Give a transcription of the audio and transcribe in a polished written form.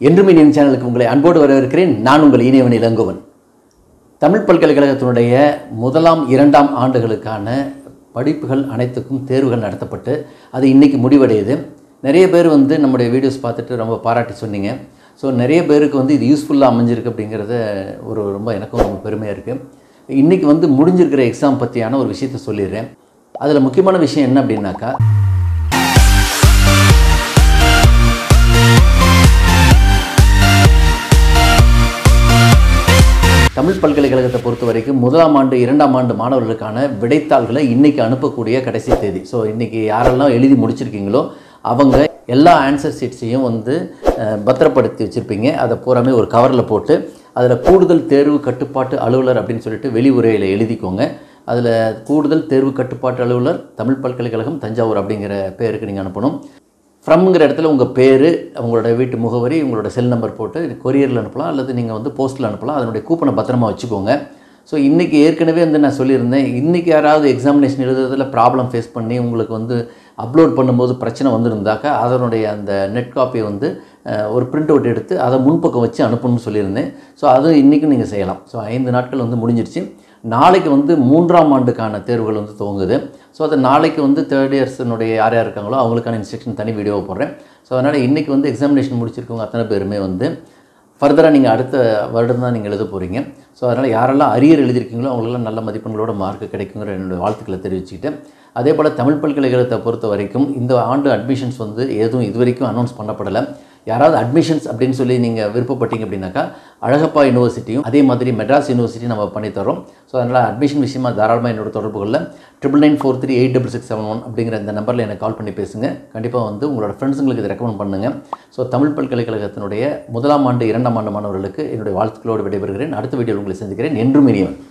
Endrum சேனலுக்கு உங்களை அன்போடு வரவேற்கிறேன். நான் உங்கள் இனியவன் இளங்கோவன். தமிழ் பல்கலைக்கழகத்தினுடைய முதலாம் இரண்டாம் ஆண்டுகளுக்கான படிப்புகள் அனைத்துக்கும் தேர்வுகள் நடத்தப்பட்டு அது இன்னைக்கு முடிவடையுது. நிறைய பேர் நம்முடைய வீடியோஸ் பார்த்துட்டு ரொம்ப பாராட்டி சொன்னீங்க. ஸோ நிறைய பேருக்கு இது யூஸ்ஃபுல்லாக அமைஞ்சிருக்கு அப்படிங்கிறது ரொம்ப எனக்கும் ரொம்ப பெருமையாக இருக்குது. இன்றைக்கி முடிஞ்சிருக்கிற எக்ஸாம் பற்றியான ஒரு விஷயத்தை சொல்லிடுறேன். அதில் முக்கியமான விஷயம் என்ன அப்படின்னாக்கா, தமிழ் பல்கலைக்கழகத்தை பொறுத்த வரைக்கும் முதலாம் ஆண்டு இரண்டாம் ஆண்டு மாணவர்களுக்கான விடைத்தாள்களை இன்றைக்கி அனுப்பக்கூடிய கடைசி தேதி. ஸோ இன்றைக்கி யாரெல்லாம் எழுதி முடிச்சிருக்கீங்களோ அவங்க எல்லா ஆன்சர் ஷீட்ஸையும் பத்திரப்படுத்தி வச்சுருப்பீங்க. அதை பூராமே ஒரு கவரில் போட்டு அதில் கூடுதல் தேர்வு கட்டுப்பாட்டு அலுவலர் அப்படின்னு சொல்லிட்டு வெளியுறையில் எழுதிக்கோங்க. அதில் கூடுதல் தேர்வு கட்டுப்பாட்டு அலுவலர் தமிழ் பல்கலைக்கழகம் தஞ்சாவூர் அப்படிங்கிற பேருக்கு நீங்கள் அனுப்பணும். ஃப்ரம்ங்கிற இடத்துல உங்கள் பேர், உங்களோட வீட்டு முகவரி, உங்களோட செல் நம்பர் போட்டு கொரியரில் அனுப்பலாம் அல்லது நீங்கள் போஸ்ட்டில் அனுப்பலாம். அதனுடைய கூப்பனை பத்திரமா வச்சுக்கோங்க. ஸோ இன்றைக்கி ஏற்கனவே நான் சொல்லியிருந்தேன், இன்றைக்கி யாராவது எக்ஸாமினேஷன் எழுதுறதுல ப்ராப்ளம் ஃபேஸ் பண்ணி உங்களுக்கு அப்லோட் பண்ணும்போது பிரச்சனை வந்துருந்தாக்கா அதனுடைய அந்த நெட் காப்பியை ஒரு பிரிண்ட் அவுட் எடுத்து அதை முன்பக்கம் வச்சு அனுப்பணும்னு சொல்லியிருந்தேன். ஸோ அது இன்றைக்கும் நீங்கள் செய்யலாம். ஸோ 5 நாட்கள் முடிஞ்சிருச்சு. நாளைக்கு மூன்றாம் ஆண்டுக்கான தேர்வுகள் துவங்குது. ஸோ அதை நாளைக்கு தேர்ட் இயர்ஸினுடைய யார் யார் இருக்காங்களோ அவங்களுக்கான இன்ஸ்ட்ரக்ஷன் தனி வீடியோவை போடுறேன். ஸோ அதனால் இன்றைக்கி எக்ஸாமினேஷன் முடிச்சிருக்கவங்க அத்தனை பேருமே ஃபர்தராக நீங்கள் அடுத்த வருடம் தான் நீங்கள் எழுத போகிறீங்க. ஸோ அதனால் யாரெல்லாம் அரியர் எழுதியிருக்கீங்களோ அவங்களெல்லாம் நல்ல மதிப்பெண்களோட மார்க் கிடைக்குங்கிற என்னுடைய வாழ்த்துக்களை தெரிவிச்சுக்கிட்டு, அதே போல் தமிழ் பல்கலைக்கழகத்தை பொறுத்த வரைக்கும் இந்த ஆண்டு அட்மிஷன்ஸ் எதுவும் இது வரைக்கும் அனௌன்ஸ் பண்ணப்படலை. யாராவது அட்மிஷன்ஸ் அப்படின்னு சொல்லி நீங்கள் விருப்பப்பட்டீங்க அப்படின்னாக்கா அழகப்பா யூனிவர்சிட்டியும் அதே மாதிரி மெட்ராஸ் யூனிவர்சிட்டியும் நம்ம பண்ணித்தரோம். ஸோ அதனால் அட்மிஷன் விஷயமாக தாராளமாக என்னோட தொடர்புகளில் 9994386671 அப்படிங்கிற இந்த நம்பரில் எனக்கு கால் பண்ணி பேசுங்க. கண்டிப்பாக உங்களோட ஃப்ரெண்ட்ஸுங்களுக்கு இதை ரெக்கமெண்ட் பண்ணுங்கள். ஸோ தமிழ் பல்கலைக்கழகத்தினுடைய முதலாம் ஆண்டு இரண்டாம் ஆண்டு மாணவர்களுக்கு என்னுடைய வாழ்த்துக்களோடு விடைபெறுகிறேன். அடுத்த வீடியோவில் உங்களை சந்திக்கிறேன். என்றும் இனியவன்.